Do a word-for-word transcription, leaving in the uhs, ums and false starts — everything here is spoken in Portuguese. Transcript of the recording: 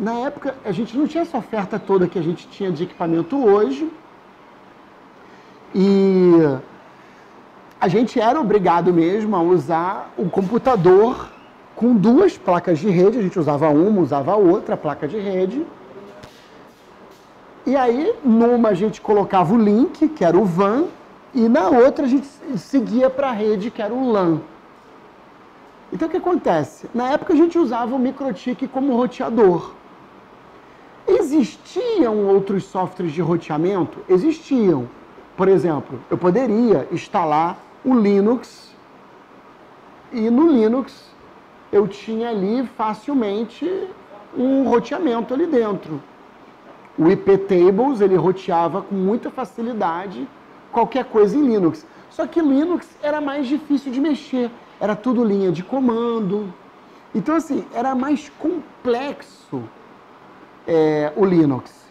na época, a gente não tinha essa oferta toda que a gente tinha de equipamento hoje. E a gente era obrigado mesmo a usar o computador com duas placas de rede. A gente usava uma, usava a outra placa de rede. E aí, numa a gente colocava o link, que era o V A N, e na outra a gente seguia para a rede, que era o LAN. Então, o que acontece? Na época a gente usava o MikroTik como roteador. Existiam outros softwares de roteamento? Existiam. Por exemplo, eu poderia instalar o Linux, e no Linux eu tinha ali facilmente um roteamento ali dentro. O iptables, ele roteava com muita facilidade qualquer coisa em Linux. Só que Linux era mais difícil de mexer, era tudo linha de comando. Então, assim, era mais complexo é, o Linux.